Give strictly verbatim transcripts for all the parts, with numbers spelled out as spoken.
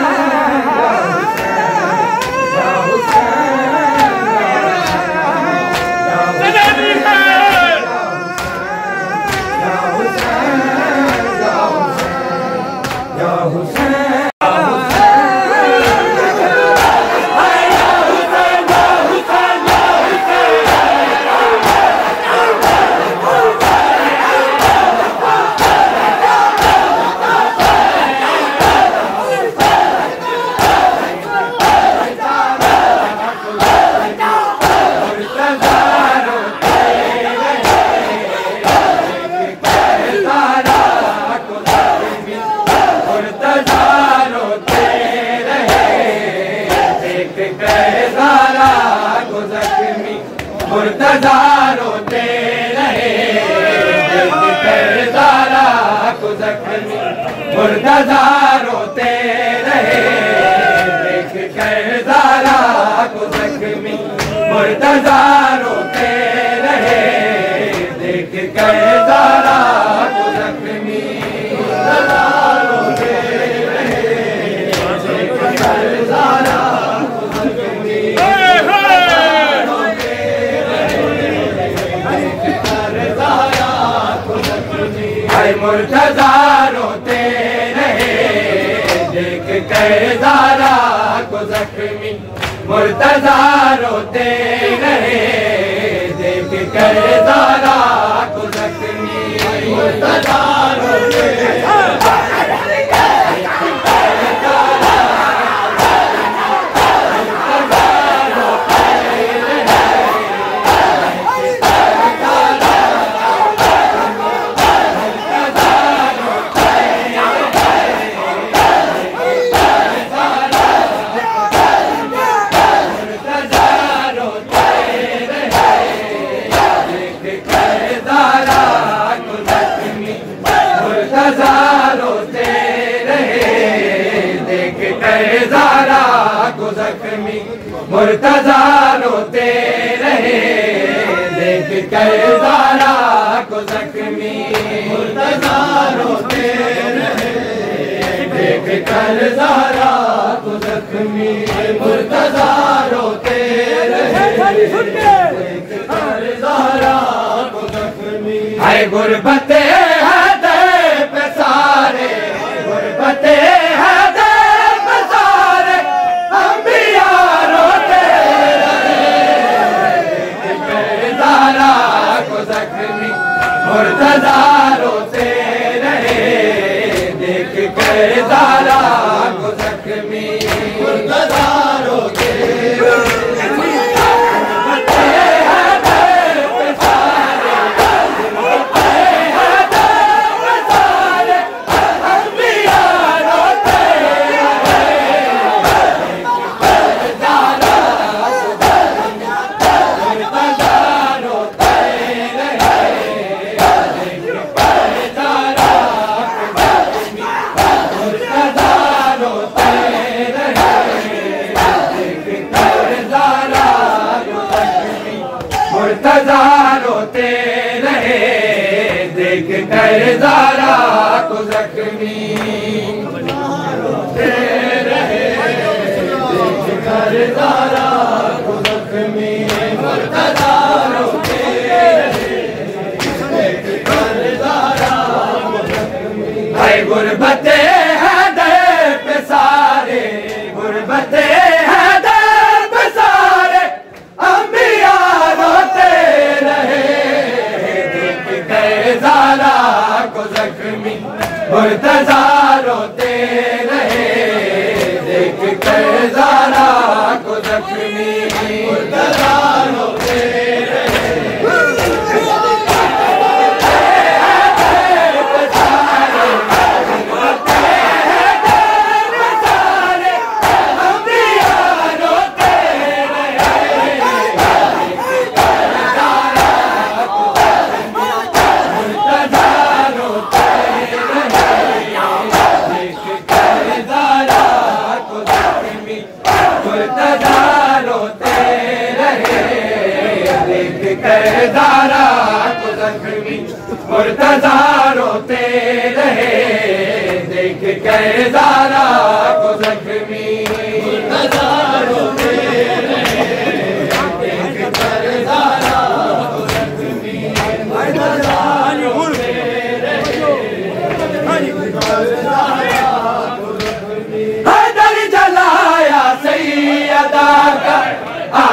मुर्तज़ा रोते रहे, देख कर ज़ारा को ज़ख्मी। मुर्तज़ा रोते रहे, देख कर ज़ारा को ज़ख्मी। मुर्तज़ा रोते रहे, देख कर ज़ारा को ज़ख्मी। मुर्तज़ा रोते रहे, देख कर ज़ारा को ज़ख्मी। मुर्तज़ा रोते रहे, देख कर ज़ारा को ज़ख्मी। मुर्तज़ा रोते रहे, देख कर ज़ारा को ज़ख्मी। मुर्तज़ा रोते मुर्तज़ा रोते रहे, देख कर ज़ारा को ज़ख्मी। मुर्तज़ा रोते रहे, देख कर ज़ारा को ज़ख्मी। मुर्तज़ा रोते रहे, देख कर ज़ारा को ज़ख्मी। है गुरबते हैदर पे सारे, गुरबते मुर्तज़ा रोते रहे, देख कर ज़ारा को ज़ख्मी। मुर्तज़ा रोते मुर्तज़ा रोते रहे, देख कर ज़ारा को ज़ख्मी। रोते रहे, देख कर ज़ारा को ज़ख्मी। मुर्तज़ा रोते रहे, देख कर ज़ारा को ज़ख्मी। है गुरबते हैदर पे सारे, गुरबते हैदर पे सारे अंबिया रोते रहे, देख कर ज़ारा को ज़ख्मी। मुर्तज़ा रोते रहे, देख कर ज़ारा को ज़ख्मी। मुर्तज़ा रोते रहे, ज़ारा को ज़ख्मी। मुर्तज़ा रोते रहे, देख कर ज़ारा को ज़ख्मी।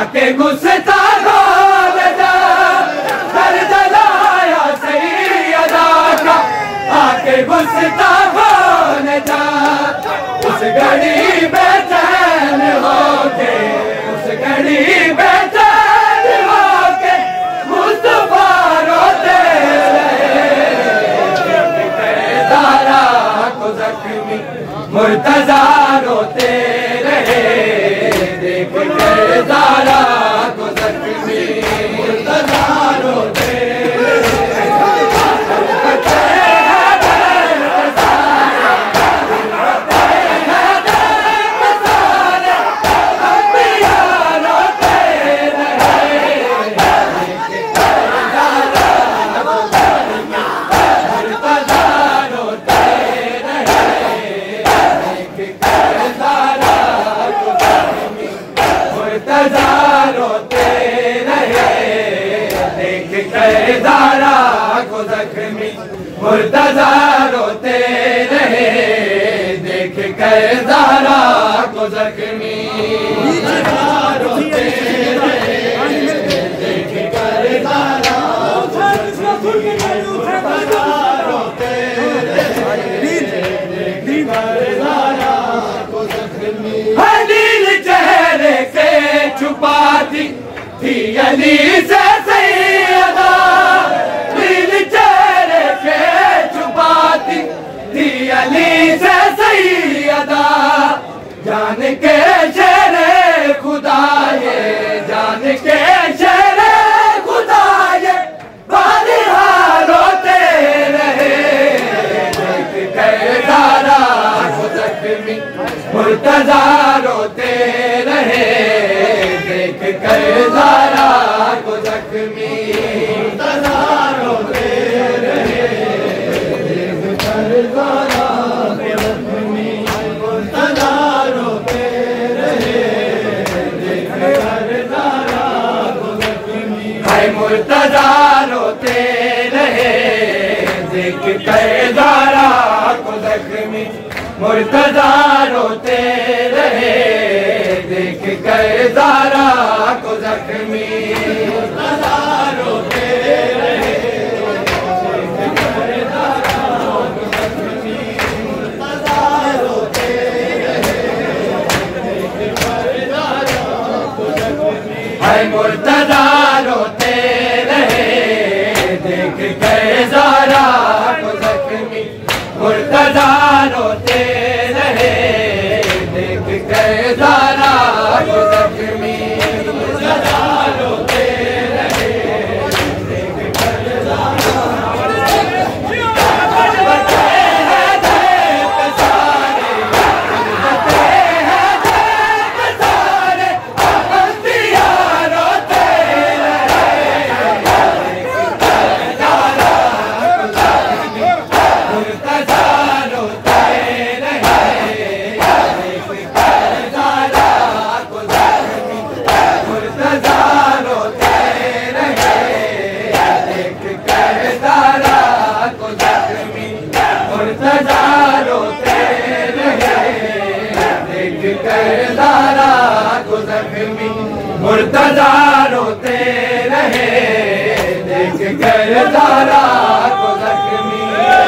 आके गुस्ताखों ने जा कर जलाया सैयदा का, आके गुस्ताखों ने जा उस घड़ी बेचैन होके, उस घड़ी बेचैन होके मुस्तफा रोते रहे, दारा को जख्मी मुर्तजा रोते रहे, देख कर दारा को जख्मी मुर्तजा रोते दारा को जख्मी मुर्तजा रोते रहे, देख कर दारा को जख्मी मुर्तजा रोते रहे, देख कर दारा को जख्मी मुर्तजा रोते रहे, देख कर दारा को जख्मी। नील चेहरे से छुपाती थी अली से सैयदा, नील चेहरे के छुपाती थी अली से सैयदा, जान के शेरे खुदा ये, जान के शेरे खुदा ये बालिहा रोते रहे, देख कर दारा को जख्मी मुर्तजा रोते रहे, देख कर दारा को जख्मी मुर्तजा रोते रहे, देख कर दारा को जख्मी मुर्तजा रोते रहे, देख कर दारा को जख्मी। हाय मुर्तजा रोते रहे, देख कर दारा को जख्मी मुर्तजा रोते रहे, देख कर दारा को जख्मी मुर्तजा रोते रहे, देख कर दारा को जख्मी मुर्तजा रोते रहे, देख कर दारा को जख्मी। हाय मुर्तजा रोते रहे, देख कर दारा को जख्मी मुर्तजा रोते रहे, देख कर दारा को जख्मी मुर्तजा रोते रहे, देख कर दारा बचे हैं देख सारे, बचे हैं देख सारे, अंबिया रोते रहे, देख कर दारा को जख्मी मुर्तजा रोते रहे, देख कर दारा को जख्मी मुर्तजा रोते रहे, देख कर दारा को जख्मी मुर्तजा रोते रहे, देख कर दारा को जख्मी मुर्तजा रोते रहे, देख कर दारा को जख्मी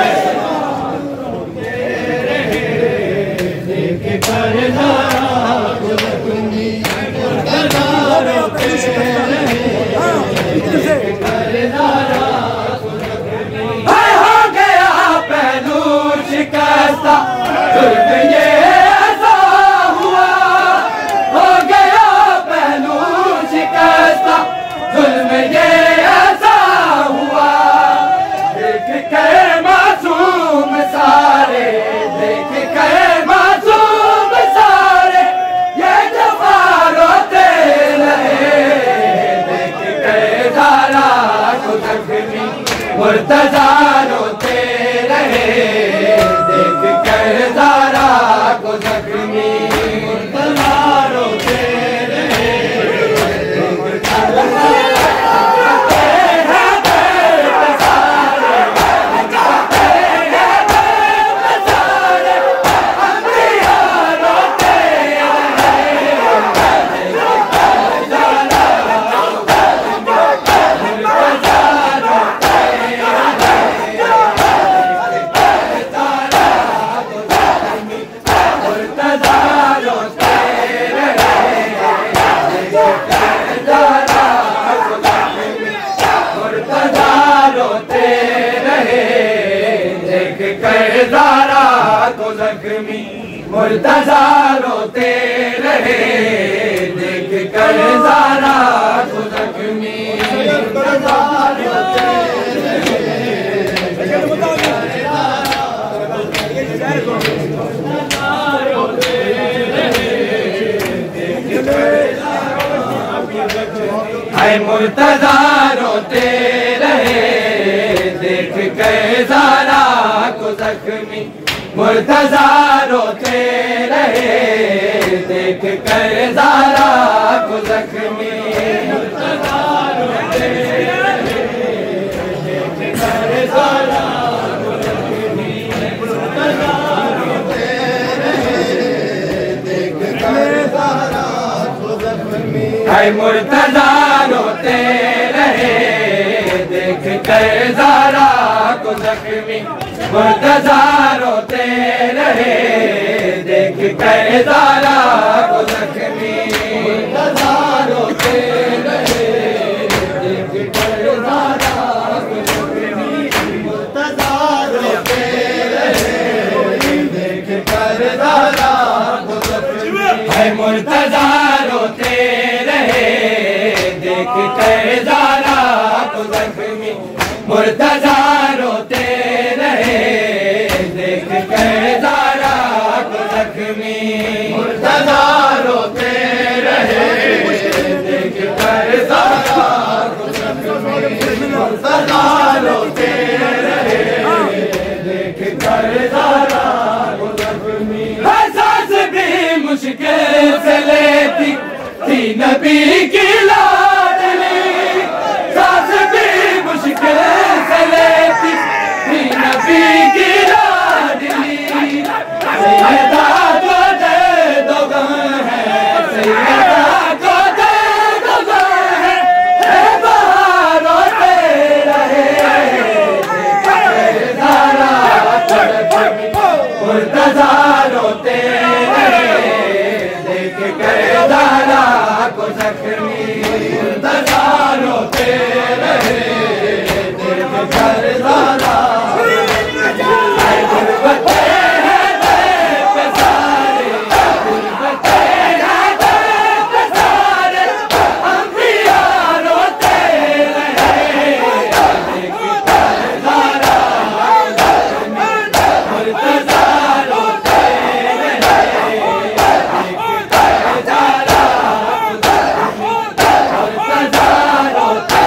देख कर दारा को जख्मी मुर्तजा रोते रहे, देख कर दारा को जख्मी। हाय हो गया पहलू शिकस्ता, जुल्म ये ऐसा हुआ, हो गया पहलू शिकस्ता, जुल्म ये ऐसा हुआ, देख कर मासूम सारे, देख कर मासूम सारे ये जफा रोते रहे, देख कर दारा को जख्मी मुर्तजा रोते रहे, देख कर दारा को जख्मी मुर्तजा रोते रहे, देख कर दारा मुर्तजा रोते रहे देख कर ज़ारा को ज़ख्मी। मुर्तजा रोते हाय मुर्तजा रोते रहे देख कर ज़ारा को ज़ख्मी। मुर्तजा रोते रहे देख कर ज़ारा को ज़ख्मी। मुर्तजा रोते रहे देख कर ज़ारा को ज़ख्मी। मुर्तजा रोते रहे देख कर ज़ारा को ज़ख्मी। हाय मुर्तजा रोते रहे देख कर ज़ारा को ज़ख्मी। मुर्तजा रोते रहे देख कर ज़ारा को ज़ख्मी। मुर्तजा रोते रहे देख कर ज़ारा को ज़ख्मी। मुर्तजा रोते रहे देख कर ज़ारा को ज़ख्मी। हाय मुर्तजा रोते रहे देख कर ज़ारा को ज़ख्मी। मुर्तजा रोते रहे देख कर ज़ारा को ज़ख्मी। मुर्तजा रोते रहे देख कर ज़ारा को ज़ख्मी। मुर्तजा रोते रहे देख कर ज़ारा को ज़ख्मी। सांस भी मुश्किल से लेती थी नबी की लाडली। सांस भी मुश्किल से लेती थी नबी की लाडली। सैयदा को दे दो गम है, सैयदा को दे दो गम है, है बाहर रोते रहे देख कर ज़ारा को ज़ख्मी। मुर्तजा रोते रहे देख कर ज़ारा को ज़ख्मी। मुर्तजा रोते रहे देख कर ज़ारा गुरबते हैं देख सारे, गुरबते हैं देख सारे, अंबिया रोते रहे देख कर ज़ारा को ज़ख्मी। मुर्तजा रोते रहे देख कर ज़ारा को ज़ख्मी। मुर्तजा रोते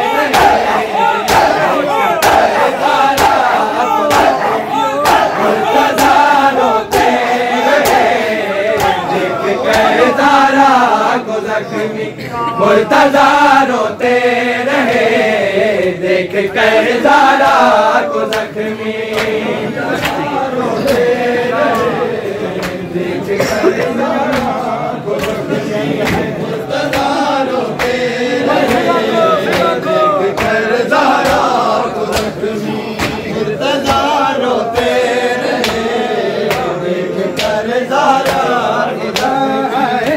मुर्तजा रोते रहे देख कर ज़ारा को ज़ख्मी। मुर्तजा रोते रहे देख कर ज़ारा को ज़ख्मी। मुर्तजा रोते रहे देख कर ज़ारा को ज़ख्मी। मुर्तजा रोते रहे देख कर ज़ारा को ज़ख्मी।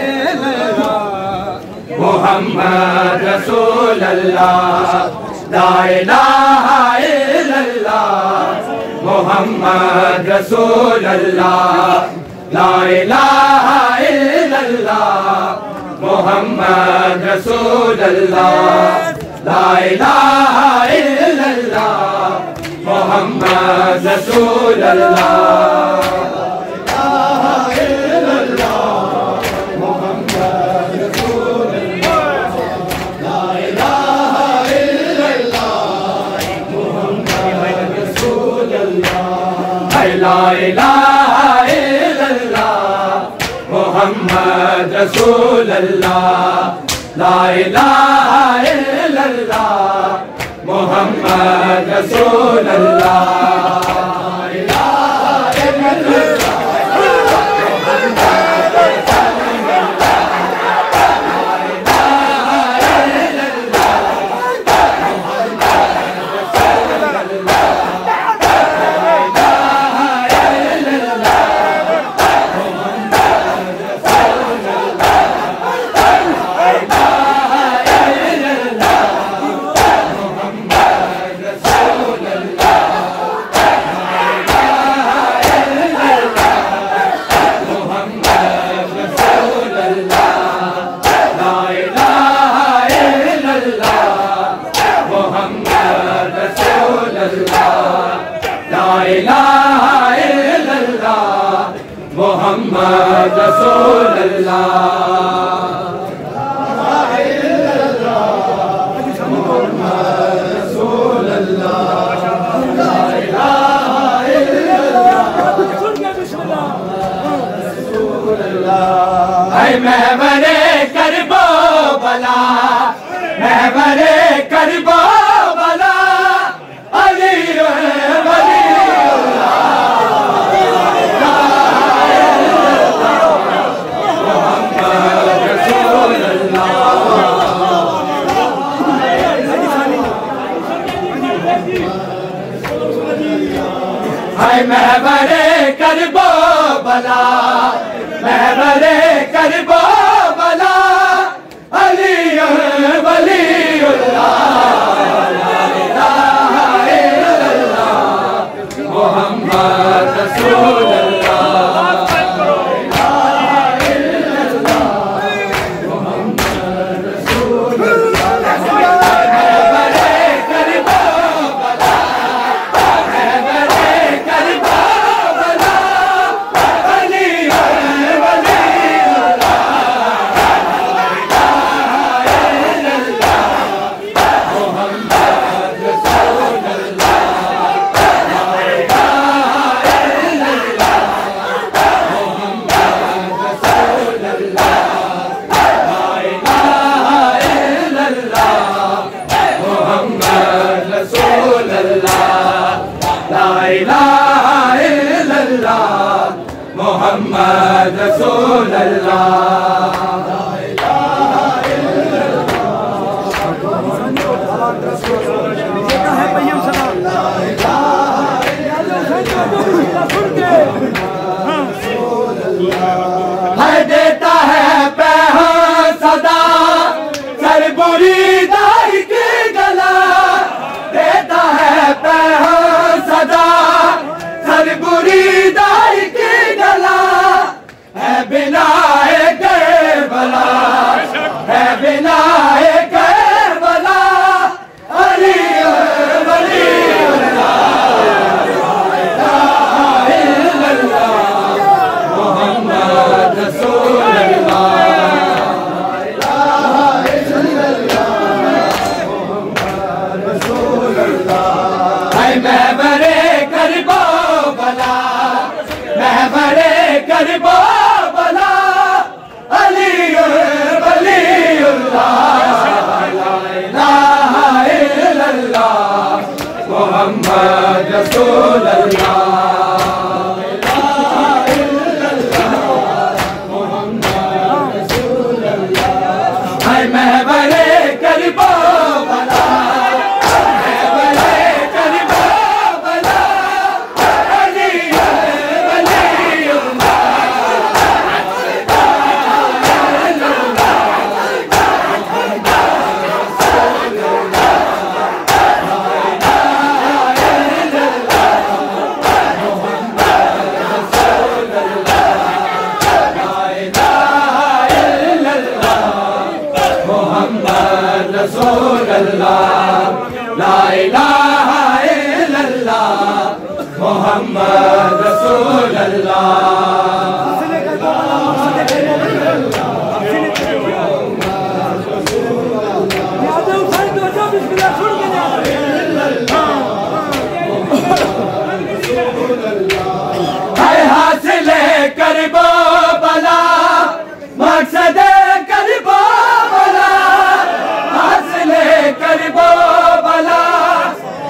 मोहम्मद रसूल अल्लाह ला इलाहा इल्लल्लाह। मोहम्मद रसूल अल्लाह ला इलाहा इल्लल्लाह। मोहम्मद रसूल अल्लाह ला इलाहा इल्लल्लाह। मोहम्मद रसूल अल्लाह ला इलाहा इल्लल्लाह। मोहम्मद रसूल अल्लाह ला इलाहा इल्लल्लाह। मोहम्मद रसूल अल्लाह ला इलाहा इल्लल्लाह। मोहम्मद रसूल अल्लाह। महबरे करबो बला, महबरे करबो बला, अली वली मोहम्मद रसूल अल्लाह। हाय महबरे करबो बला, महबरे करबो बला, अली वलीउल्लाह, ला इलाहा इल्लल्लाह, मोहम्मद रसूल अल्लाह, ला इलाहा इल्लल्लाह, मोहम्मद रसूल अल्लाह। महबरे करबो बला, महबरे करबो बला, अली मोहम्मद रसूल अल्लाह। है देता है पैहा सदा सर बुरी दाई के गला, देता है पैहा सदा सर बुरी दाई के गला, है बिनाए करबला, है बिनाए करबला, अली वलीउल्लाह, ला इलाहा इल्लल्लाह, मोहम्मद रसूल अल्लाह, ला इलाहा इल्लल्लाह, मोहम्मद रसूल अल्लाह। हाय महबरे करबो बला, महबरे करबो बला, अली वलीउल्लाह, ला इलाहा इल्लल्लाह, मोहम्मद रसूल अल्लाह, ला इलाहा इल्लल्लाह, मोहम्मद रसूल अल्लाह। हाय महबरे करबो बला, महबरे करबो बला, अली रसूल अल्लाह, ला इलाहा इल्लल्लाह, मोहम्मद रसूल अल्लाह। है हासिल करबो बला, मकसद करबो बला, हासिल करबो बला,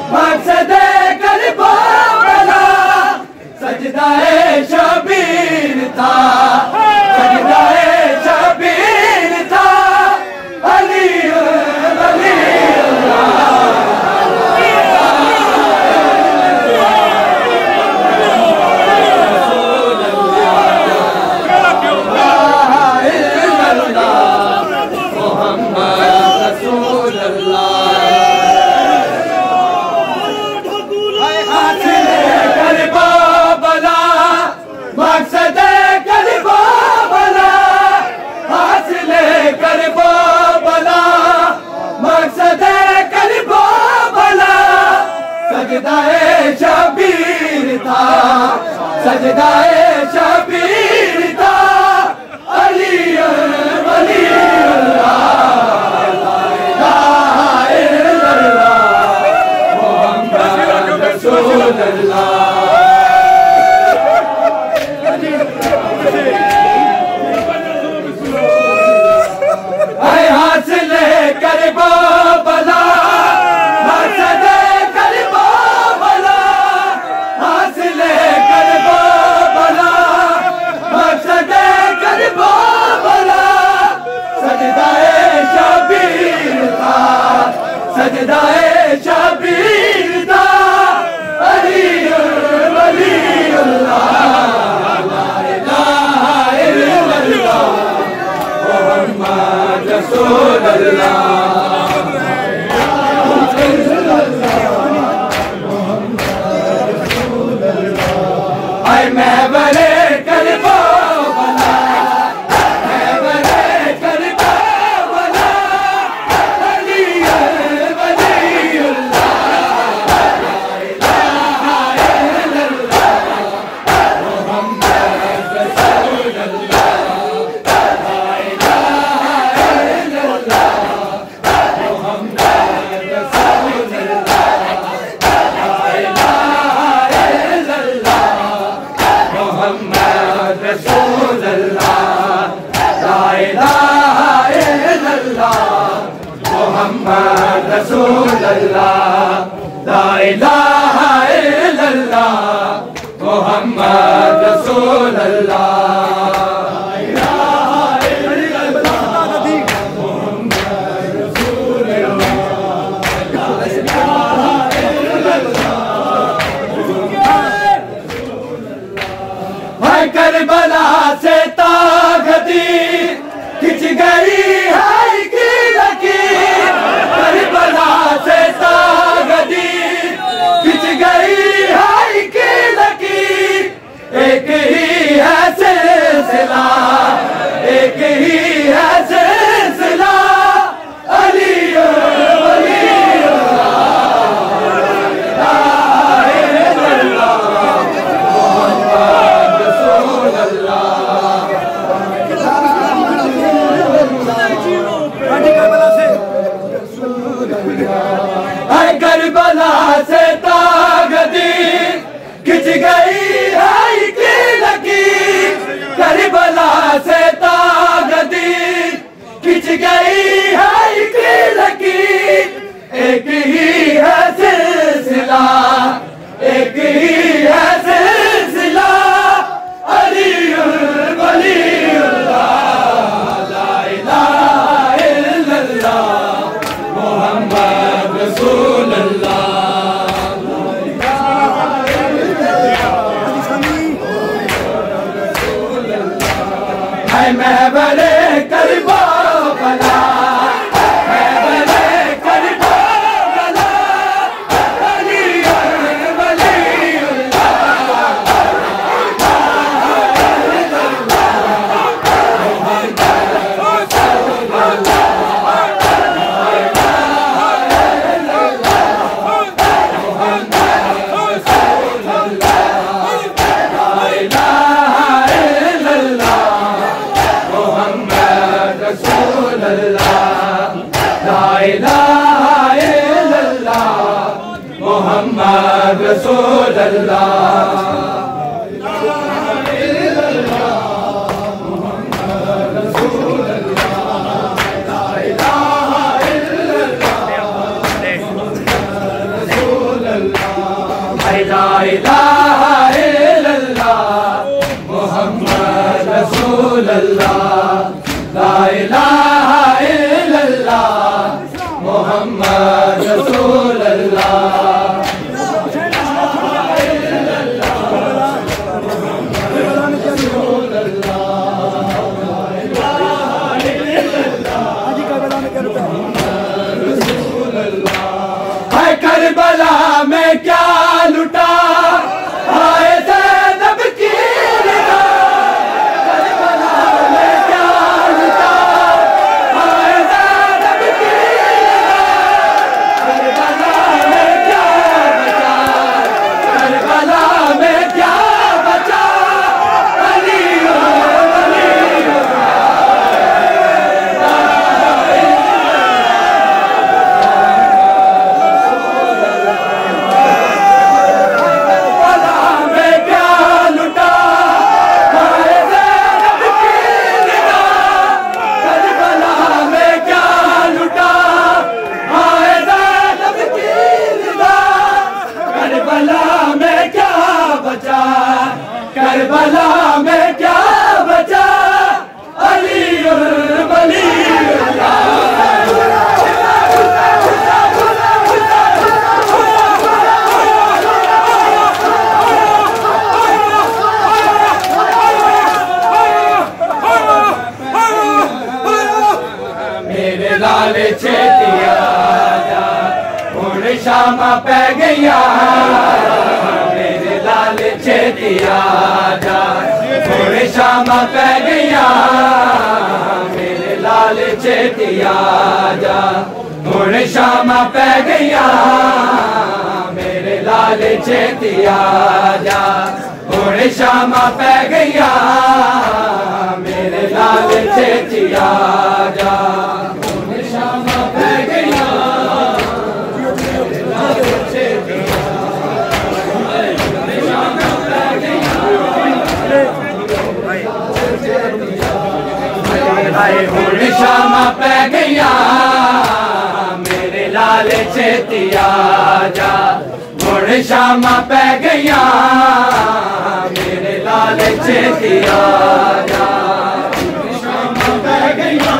मकसद करबो बला, सजदाए शबीर मोहम्मद रसूल अल्लाह ला इलाहा इल्लल्लाह मोहम्मद रसूल अल्लाह ला इलाहा इल्लल्लाह मोहम्मद रसूल अल्लाह ला इलाहा इल्लल्लाह। है करबला से तागती खिंच गई है की लकीर, करबला से तागती खिंच गई है की लकीर। एक ही है सिलसिला, एक ही है सिलसिला अली वलीउल्लाह ला इलाहा इल्लल्लाह मोहम्मद रसूल अल्लाह। करबला से तागती खिंच गई है की लकीर, करबला से तागती खिंच गई है की लकीर। एक ही है सिलसिला, एक ही है सिलसिला अली वलीउल्लाह ला इलाहा इल्लल्लाह मोहम्मद रसूल अल्लाह। है महबले करबला, महबले करबला अली वलीउल्लाह मोहम्मद रसूल अल्लाह। ला इलाहा इल्लल्लाह मोहम्मद रसूल अल्लाह ला इलाहा इल्लल्लाह मोहम्मद रसूल अल्लाह। है करबला में क्या लुटा हाय ज़ैनब की निगाह, करबला में क्या लुटा हाय ज़ैनब की निगाह। करबला में क्या बचा, करबला में क्या बचा अली करबला में क्या बचा अली वलीउल्लाह। मेरे लाल छेतिया जा हुण शामा पै गईया, लाल छेतिया जा हुण शामा पै गईया। मेरे लाल छेतिया जा हुण शामा पै गईया। मेरे लाल छेतिया जा हुण शामा पै गईया। मेरे लाल छेतिया जा हुण शामा पै गईया। हुण शामा पै गईया। लाल छेती आजा हुण शामा पै गईयां मेरे लाल छेती आजा शामा पै गईयां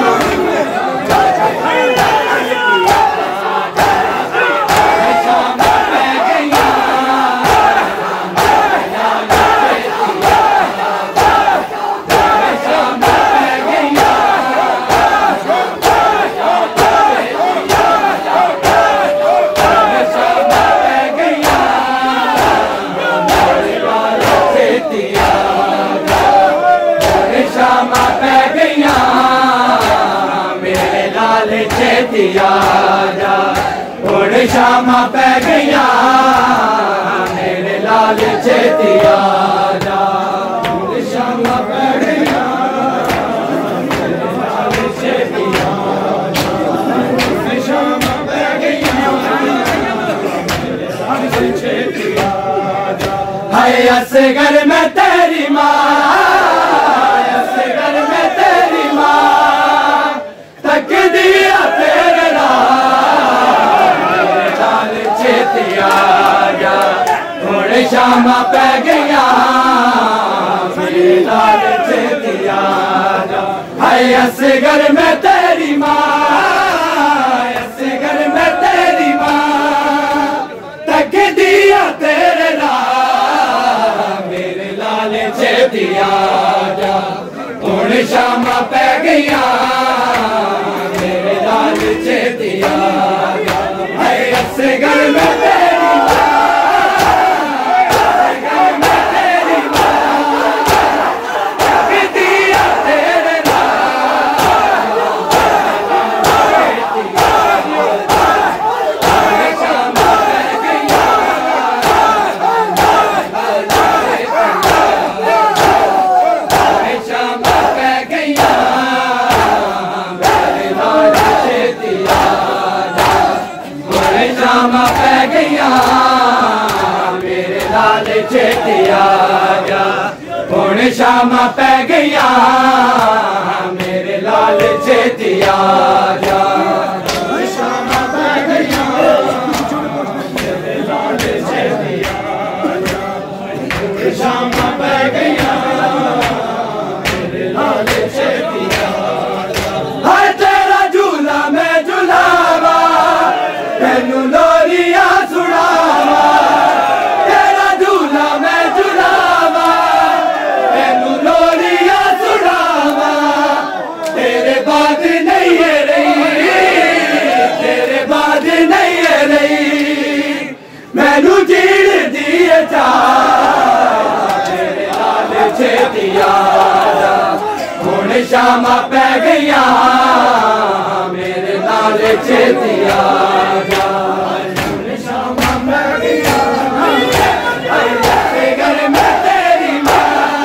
छेती आजा हुण शामा पै गईयां मेरे लाल छेती आजा हुण शामा पै गईयां मेरे लाल छेती आजा हुण शामा पै गईयां मेरे लाल छेती आजा हाय असगर मैं तेरी मां असगर मैं तेरी मां तक दिया तेरे नाल मेरे लाल छेती आजा हुण शामा पै गईयां मेरे लाल छेती आजा हाय असगर मैं तेरी मां असगर मैं तेरी मां तक दिया तेरे नाल मेरे लाल छेती आजा हुण शामा पै गईयां छेती आजा हाय असगर मैं तेरी असगर मैं तेरी तक दिया तेरे नाल छेती आजा हुण शामा पै गईयां हुण शामा पै गईयां शामा पै गईयां मेरे लाल छेती आजा हुण शामा पै गईयां मेरे लाल छेती आजा हुण शामा पै गईयां मेरे लाल छेती आजा हुण शामा पै गईयां मेरे लाल छेती आजा हाय तेरा झूला मैं झुलावा तेनू लोरियां सुनावा तेरा झूला मैं झुलावा तेनू लोरियां सुनावा तेरे बाद नहीं है रही तेरे बाद नहीं है रही मैनू जीण दिए जा मेरे लाल छेती आजा हुण शामा पै गईयां मेरे लाल छेती आजा हुण शामा पै गईयां असगर मैं तेरी मां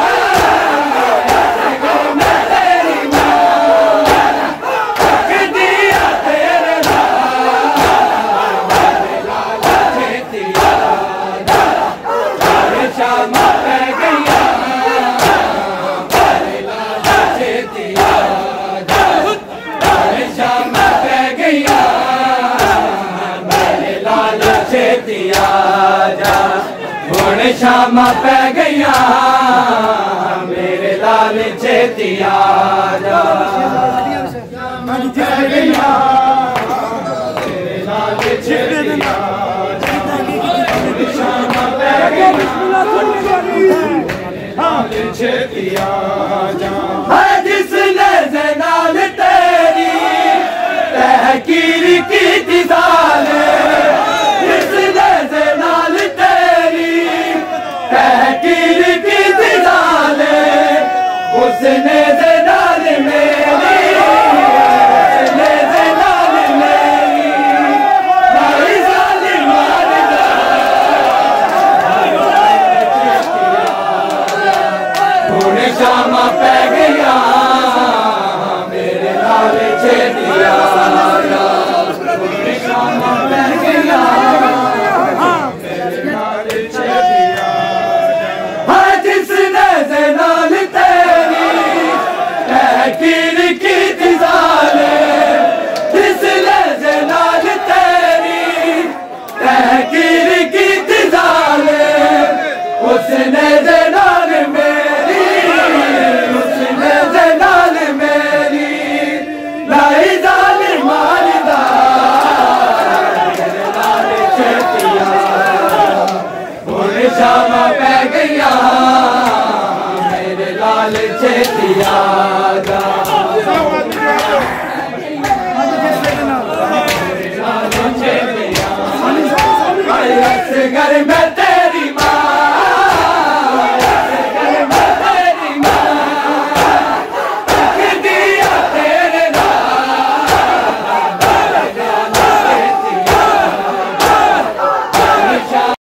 असगर मैं तेरी मां तक दिया तेरे नाल मेरे लाल छेती आजा हुण शामा पै गईयां मेरे लाल छेती आजा हुण शामा पै गईयां मेरे लाल छेती आजा हुण शामा पै गईयां मेरे लाल छेती आजा पै गईयां मेरे लाल छेती आजा हुण शामा पै गईयां लाल छेती आजा हाय जिसने ज़नाल तेरी तहकीर की साले जिसने ज़नाल तेरी तहकीर की साले उसने ज़नाल मेरी उसने ज़नाल मेरी भाई जालिम मारदा हुण शामा पै गईयां मेरे लाल छेती आजा हुण शामा पै गईयां मेरे लाल छेती आजा हाय जिसने ज़नाल तेरी तहकीर की साले जिसने ज़नाल तेरी कर